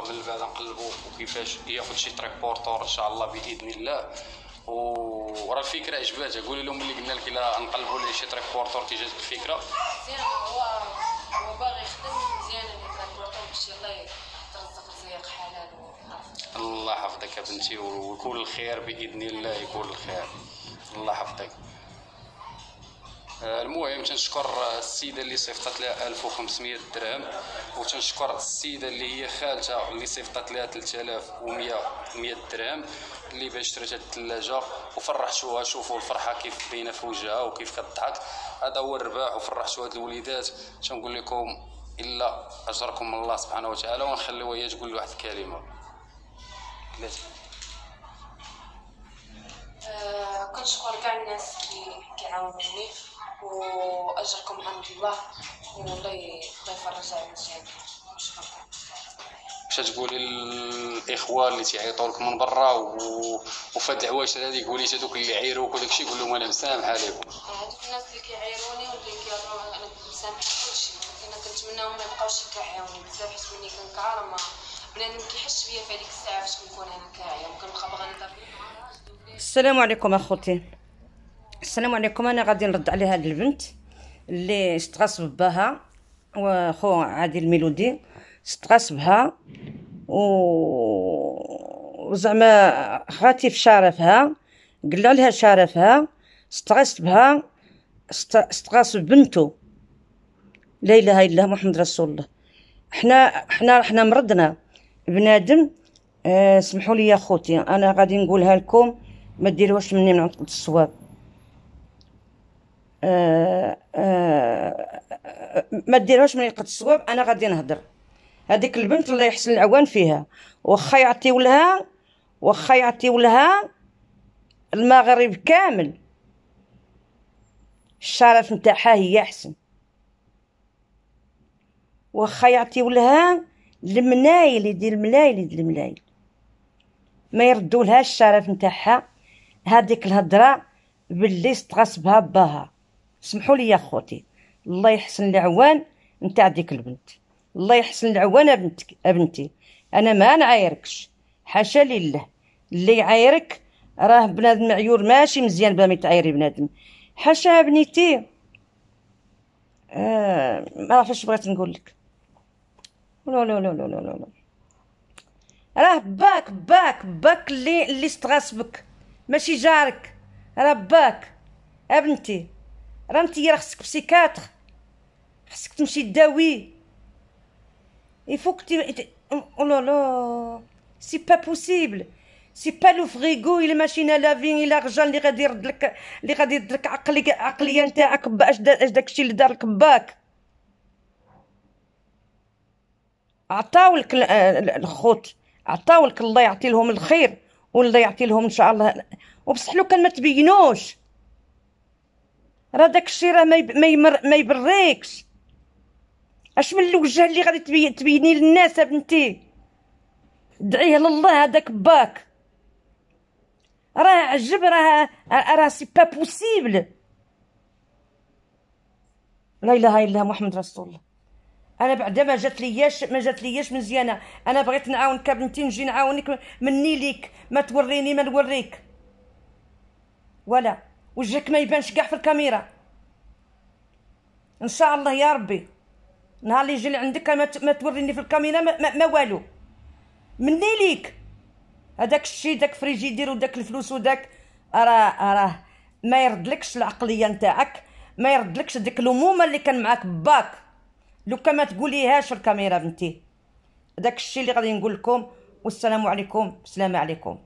من بعد نقلبوا وكيفاش ياخذ شي تريبورتور ان شاء الله باذن الله. وراه الفكره عجباتها، قولي لهم اللي قلنا لك الا نقلبوا ليه شي تريبورتور كي جات الفكره مزيان. هو باغي يخدم مزيان اللي تريبورتور باش يلاه يترزق رزق حلال وعافيه. الله يحفظك يا بنتي ويكون الخير باذن الله، يكون الخير. الله يحفظك. المهم تنشكر السيده اللي صيفطت لها 1500 درهم، وتنشكر السيده اللي هي خالتها اللي صيفطت لها 3100 درهم اللي باش شرات هاد الثلاجه وفرحتوها. شوفوا الفرحه كيف باينه في وجهها وكيف كتضحك، هذا هو الرباح. وفرحتوا هاد الوليدات. تنقول لكم الا اجركم الله سبحانه وتعالى. ونخليوها هي تقول واحد الكلمه. كنشكر كاع الناس اللي كيعاونوني واجركم عند الله، والله يفرج على الجميع. شكرا. باش تقولي الاخوان اللي تيعيطوا لك من برا وفي هاد العواشر هذيك وليت هذوك اللي عيروك وداك الشيء، قول لهم انا مسامح عليكم. هذوك الناس اللي كيعيروني واللي كيهضروا انا مسامحه كلشي، ولكن كنتمناهم ما يبقاوش كيعاونوني بزاف، حيت ملي كنكار ما بنادم كيحس بيا في هذيك الساعه فاش كنكون انا كاعيه وكنبقى باغا نضرب. السلام عليكم اخوتي. السلام عليكم. انا غادي نرد على هاد البنت اللي استغاص بها وخو عادل الميلودي، استغاص بها وزعما خاتي في شرفها، قلع لها شرفها، استغاث بها، استغاث ببنته. لا اله الا الله محمد رسول الله. حنا مرضنا بنادم. سمحوا لي يا خوتي، انا غادي نقولها لكم، ما ديروهاش مني من عند الصواب. ما ديرهاش من عند الصواب. انا غادي نهضر. هذيك البنت الله يحسن العوان فيها، واخا يعطيو لها المغرب كامل الشرف نتاعها هي احسن، واخا يعطيو لها المنايل يدير الملايل ما يردوا لها الشرف نتاعها. هذيك الهضره باللي استغاث بها باها. سمحوا لي يا خوتي، الله يحسن العوان نتاع ديك البنت، الله يحسن العوان بنتي. انا ما نعايركش، حاشا لله. اللي يعايرك راه بنادم معيور ماشي مزيان بلا ما يتعايري بنادم. حاشا بنيتي. ما عرفتش بغيت نقول لك. لا لا لا لا لا لا، راه باك اللي استغاث بك ماشي جارك، راه باك بنتي. راه انتي خصك بسيكاتر، خصك تمشي تداوي. يفوك او لا لا، سي با بوسيبل، سي با لو فريغو الا ماشينا لافين الا رجال اللي غادي يرد لك عقليه نتاعك. اش داكشي اللي دار لك باك. عطاولك الخوت، عطاولك، الله يعطي لهم الخير والله يعطي لهم ان شاء الله. وبصح لو كان ما تبينوش راه داكشي راه ما يبريكش. اش من الوجه اللي غادي تبيني للناس بنتي؟ دعيه لله هذاك باك. راه عجب، راه سي با بوسيبل. لا اله الا الله محمد رسول الله. انا بعدا ما جات لياش مزيانه. انا بغيت نعاونك بنتي، نجي نعاونك مني ليك، ما توريني ما نوريك ولا وجهك ما يبانش كاع في الكاميرا. ان شاء الله يا ربي نهار اللي يجي لعندك ما توريني في الكاميرا ما والو مني ليك. هذاك الشيء داك فريجيدير وداك الفلوس وداك راه ما يردلكش العقليه نتاعك، ما يردلكش ديك الامومه اللي كان معاك باك. لو كان ما تقوليهاش في الكاميرا بنتي. داك الشيء اللي غادي نقول لكم. والسلام عليكم. السلام عليكم.